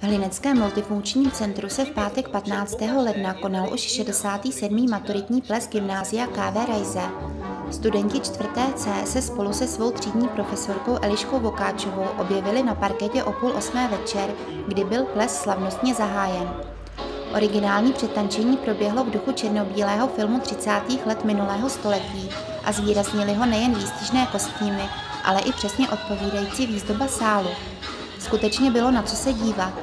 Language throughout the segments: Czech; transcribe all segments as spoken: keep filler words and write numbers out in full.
V Hlineckém multifunkčním centru se v pátek patnáctého ledna konal už šedesátý sedmý maturitní ples gymnázia K V Raise. Studenti čtvrté C se spolu se svou třídní profesorkou Eliškou Vokáčovou objevili na parketě o půl osmé večer, kdy byl ples slavnostně zahájen. Originální přetančení proběhlo v duchu černobílého filmu třicátých let minulého století a zvýraznili ho nejen výstižné kostýmy, ale i přesně odpovídající výzdoba sálu. Skutečně bylo na co se dívat.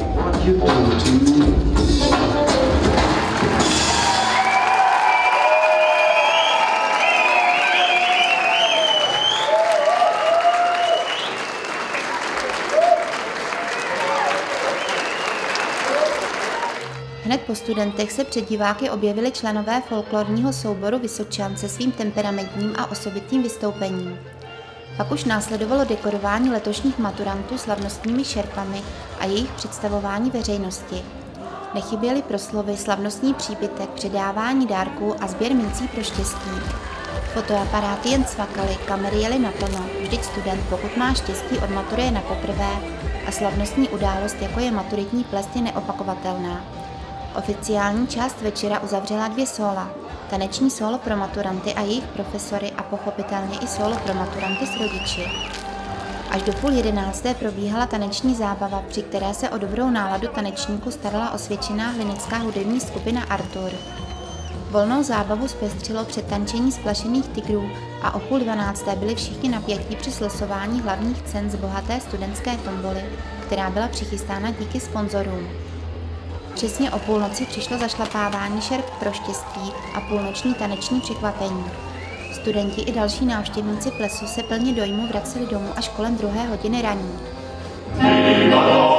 Hned po studentech se před diváky objevili členové folklorního souboru Vysočan se svým temperamentním a osobitým vystoupením. Pak už následovalo dekorování letošních maturantů slavnostními šerpami a jejich představování veřejnosti. Nechyběly proslovy, slavnostní přípitek, předávání dárků a sběr mincí pro štěstí. Fotoaparáty jen cvakaly, kamery jely naplno, vždyť student, pokud má štěstí, odmaturuje na poprvé a slavnostní událost, jako je maturitní ples, je neopakovatelná. Oficiální část večera uzavřela dvě sóla. Taneční sólo pro maturanty a jejich profesory a pochopitelně i sólo pro maturanty s rodiči. Až do půl jedenácté probíhala taneční zábava, při které se o dobrou náladu tanečníků starala osvědčená hlinecká hudební skupina Artur. Volnou zábavu zpestřilo předtančení splašených tigrů a o půl dvanácté byli všichni napjatí při slosování hlavních cen z bohaté studentské tomboly, která byla přichystána díky sponzorům. Přesně o půlnoci přišlo zašlapávání šerp pro štěstí a půlnoční taneční překvapení. Studenti i další návštěvníci plesu se plně dojmu vraceli domů až kolem druhé hodiny raní.